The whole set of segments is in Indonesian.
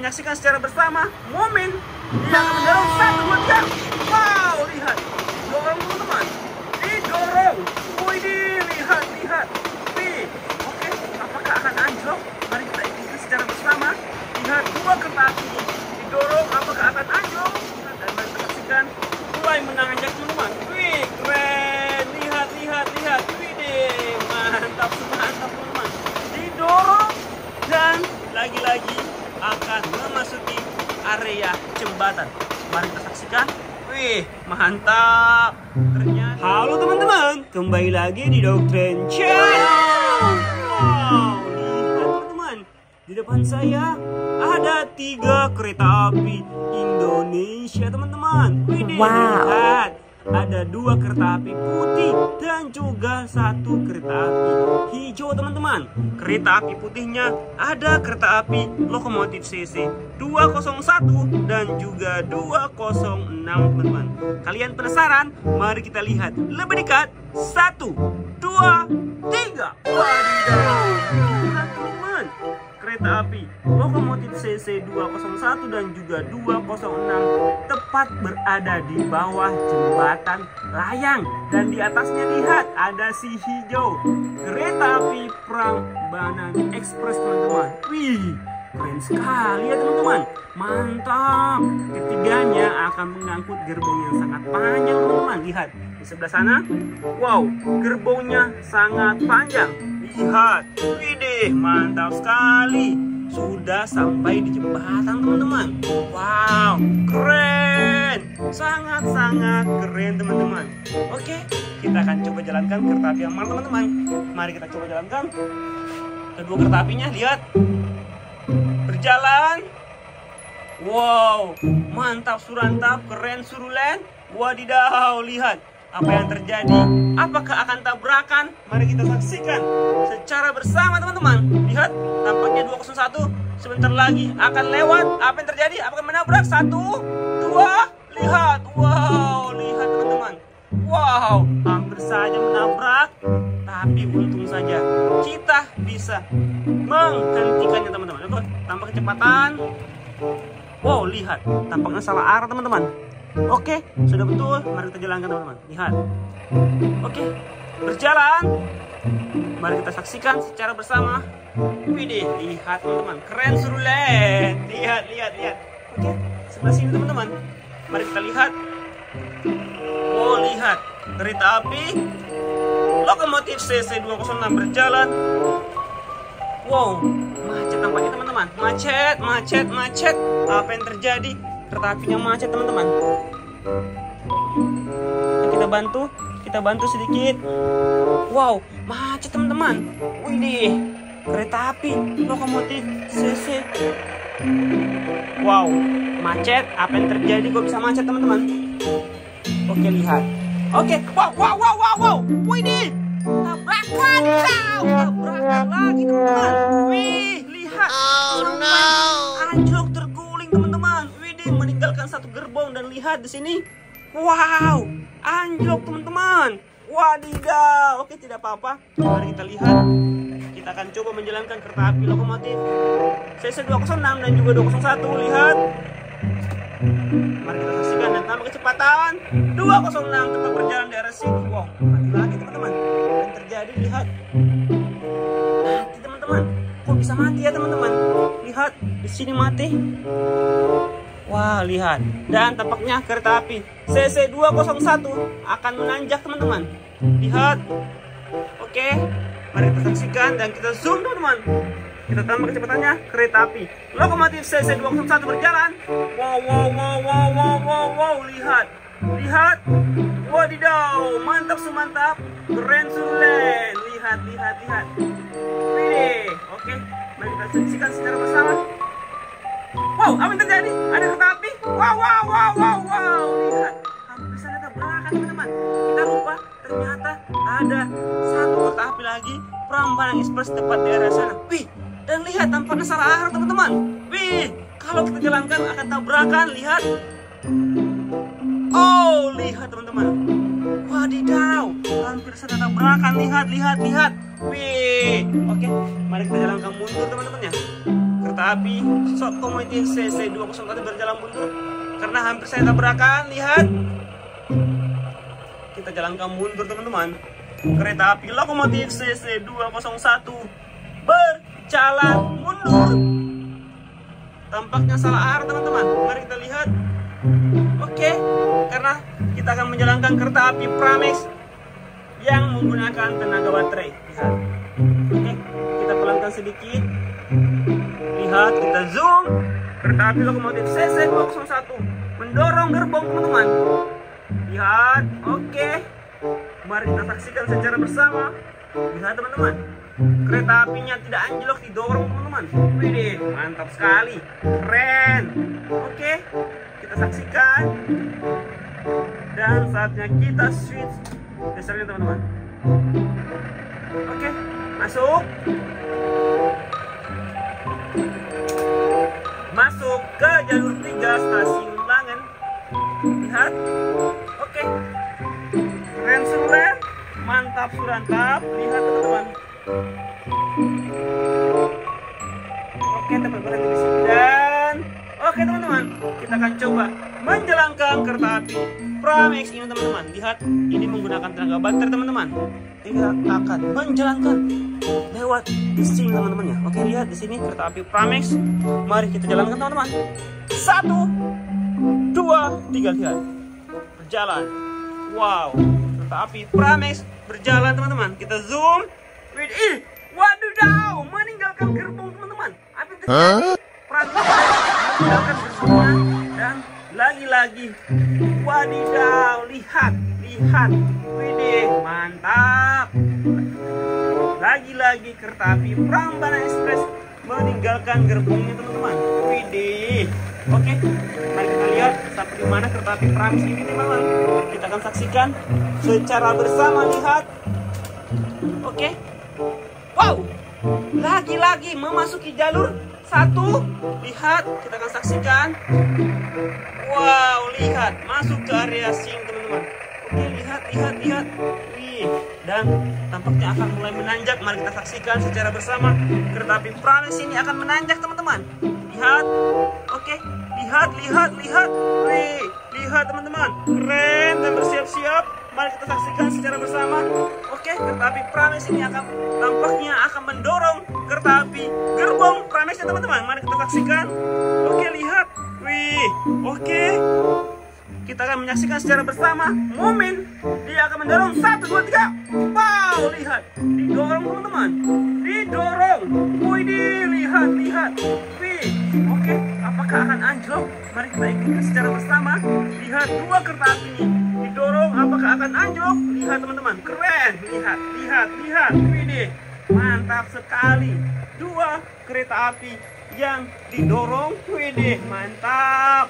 menyaksikan secara bersama momen yang akan mendorong 1, 2, 3. Wow, lihat. Dorong teman-teman. Didorong. Wih, lihat. Wih. Oke, apakah akan anjlok? Mari kita ikuti secara bersama. Lihat dua kereta api didorong, apakah akan anjlok? Dan mari kita saksikan mulai menanjak teman-teman. Wih, keren. Lihat. Wih deh, mantap teman-teman. Didorong dan lagi-lagi akan memasuki area jembatan. Mari kita saksikan. Wih, mantap. Ternyata. Halo teman-teman, kembali lagi di Doktrin Channel. Wow, lihat teman-teman. Di depan saya ada 3 kereta api Indonesia teman-teman. Wih, lihat. Ada 2 kereta api putih dan juga 1 kereta api hijau teman-teman. Kereta api putihnya ada kereta api lokomotif CC 201 dan juga 206 teman-teman. Kalian penasaran? Mari kita lihat lebih dekat. 1, 2, 3. Wadidaw, lihat teman-teman. Kereta api lokomotif CC 201 dan juga 206 tepat berada di bawah jembatan layang, dan di atasnya lihat ada si hijau kereta api Prambanan Express teman-teman. Wih, keren sekali ya teman-teman. Mantap. Ketiganya akan mengangkut gerbong yang sangat panjang teman-teman. Lihat di sebelah sana. Wow, gerbongnya sangat panjang. Lihat, widih, mantap sekali. Sudah sampai di jembatan teman-teman. Wow, keren. Sangat-sangat keren teman-teman. Oke, kita akan coba jalankan kereta api yang mana teman-teman. Mari kita coba jalankan. Kedua kereta apinya, lihat. Berjalan. Wow, mantap surantap, keren surulen. Wadidaw, lihat. Apa yang terjadi? Apakah akan tabrakan? Mari kita saksikan secara bersama teman-teman. Lihat, tampaknya 201 sebentar lagi akan lewat. Apa yang terjadi? Apakah menabrak? 1, 2, lihat. Wow, lihat teman-teman. Wow, hampir saja menabrak. Tapi untung saja kita bisa menghentikannya teman-teman. Tanpa kecepatan. Wow, lihat. Tampaknya salah arah teman-teman. Oke, sudah betul. Mari kita jalankan teman-teman. Lihat. Oke, berjalan. Mari kita saksikan secara bersama. Widih, lihat teman-teman. Keren surulen. Lihat. Oke, sebelah sini teman-teman. Mari kita lihat. Oh, lihat. Kereta api lokomotif CC 206 berjalan. Wow, macet tampaknya teman-teman. Macet. Apa yang terjadi? Kereta apinya macet teman-teman. Kita bantu sedikit. Wow, macet teman-teman. Widih, kereta api lokomotif CC. Wow, macet. Apa yang terjadi kok bisa macet teman-teman? Oke, lihat. Oke, wow. Widih, tabrakan lagi teman-teman. Wih, lihat. Oh no. Anjlok terguling teman-teman. Meninggalkan 1 gerbong dan lihat di sini. Wow, anjlok teman-teman. Wadidaw. Oke, tidak apa-apa. Mari kita lihat. Kita akan coba menjalankan kereta api lokomotif CC 206 dan juga 201. Lihat. Mari kita saksikan dan tambah kecepatan. 206 tetap berjalan di arah sini. Wow, mati lagi teman-teman. Apa yang terjadi? Lihat. Mati teman-teman. Kok bisa mati ya teman-teman? Lihat, di sini mati. Wah, lihat. Dan tampaknya kereta api CC 201 akan menanjak teman-teman. Lihat. Oke, mari kita saksikan dan kita zoom teman-teman. Kita tambah kecepatannya. Kereta api lokomotif CC 201 berjalan. Wow. Lihat. Wadidaw, mantap semantap. Keren sulen. Lihat. Wih. Oke, mari kita saksikan secara bersama. Wow, apa yang terjadi? Ada kereta api. Wow. Lihat, hampir saja tabrakan teman-teman. Kita lupa, ternyata ada 1 kereta api lagi Prambanan Express tepat di area sana. Wih, dan lihat tampaknya salah arah teman-teman. Wih, kalau kita jalankan akan tabrakan. Lihat. Oh, lihat teman-teman. Wadidaw, hampir saja tabrakan. Lihat. Wih, oke, mari kita jalankan mundur teman-teman ya. kereta api lokomotif CC201 berjalan mundur karena hampir saya tabrakan. Lihat, kita jalankan mundur teman-teman. Kereta api lokomotif CC201 berjalan mundur. Tampaknya salah arah teman-teman. Mari kita lihat. Oke, karena kita akan menjalankan kereta api Pramex yang menggunakan tenaga baterai. Lihat. Oke, kita pelankan sedikit. Lihat, kita zoom. Kereta api lokomotif CC201 mendorong gerbong teman-teman. Lihat, oke. Mari kita saksikan secara bersama. Lihat teman-teman, kereta apinya tidak anjlok, didorong teman-teman. Widih, mantap sekali, keren. Oke, kita saksikan. Dan saatnya kita switch gesernya teman-teman. Oke, masuk. Masuk ke jalur 3 stasiun Langen. Lihat. Oke. Keren suran. Mantap surantap. Lihat teman-teman. Oke, teman-teman berhenti di sini. Dan oke teman-teman, kita akan coba menjalankan kereta api Pramex ini teman-teman. Lihat, ini menggunakan tenaga baterai teman-teman. Kita akan menjalankan lewat di sini teman-teman ya. Oke, lihat di sini kereta api Pramex. Mari kita jalankan teman-teman. 1, 2, 3, lihat. Berjalan. Wow, kereta api Pramex berjalan teman-teman. Kita zoom. Waduh, meninggalkan gerbong teman-teman. Apa itu? Pramex meninggalkan gerbong dan lagi-lagi. Wadidaw, lihat. Widih, mantap. Lagi-lagi kereta api Prambanan Express meninggalkan gerbongnya teman-teman. Widih. Oke, mari kita lihat sampai di mana kereta api Pramex ini teman-teman. Kita akan saksikan secara bersama. Lihat. Oke. Wow. Lagi-lagi memasuki jalur 1. Lihat, kita akan saksikan. Wow, lihat, masuk ke area sing teman-teman. Oke, lihat. Wih, dan tampaknya akan mulai menanjak. Mari kita saksikan secara bersama. Kereta api Pramex ini akan menanjak teman-teman. Lihat. Oke, lihat. Wih, lihat teman-teman. Keren dan bersiap-siap. Mari kita saksikan secara bersama. Oke, kereta api Pramex ini tampaknya akan mendorong kereta api gerbong Pramex ya teman-teman. Mari kita saksikan. Oke, lihat. Wih, oke. Kita akan menyaksikan secara bersama momen dia akan mendorong. 1, 2, 3. Wow, lihat. Didorong teman-teman. Didorong. Wih, lihat. Wih, oke. Apakah akan anjlok? Mari kita ikuti secara bersama. Lihat, 2 kereta api ini didorong. Apakah akan anjlok? Lihat teman-teman. Keren. Lihat. Wih, mantap sekali. 2 kereta api yang didorong. Wih, mantap.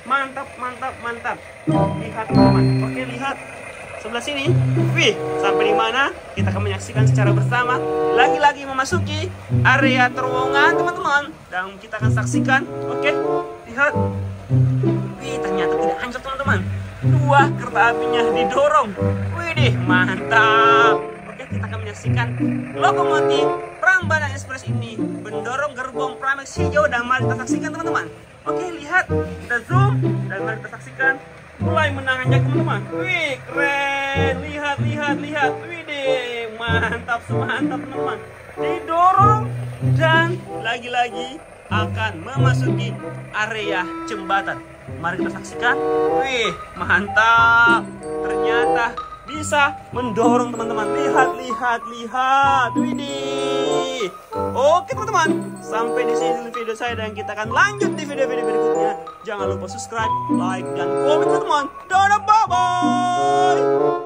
Lihat teman-teman. Oke, lihat sebelah sini. Wih, sampai di mana? Kita akan menyaksikan secara bersama. Lagi-lagi memasuki area terowongan teman-teman. Dan kita akan saksikan. Oke, lihat. Wih, ternyata tidak anjlok teman-teman. 2 kereta apinya didorong. Wih, mantap. Oke, kita akan menyaksikan lokomotif Prambanan Express ini mendorong gerbong Pramex hijau. Dan mari kita saksikan teman-teman. Oke, lihat, kita zoom dan mari kita saksikan mulai menanjak teman-teman. Wih, keren. Lihat. Wih, mantap teman-teman. Didorong dan lagi-lagi akan memasuki area jembatan. Mari kita saksikan. Wih, mantap. Ternyata bisa mendorong teman-teman. Lihat. Widih. Oke teman-teman, sampai di sini video saya dan kita akan lanjut di video-video berikutnya. Jangan lupa subscribe, like, dan komen teman-teman. Dadah, bye-bye.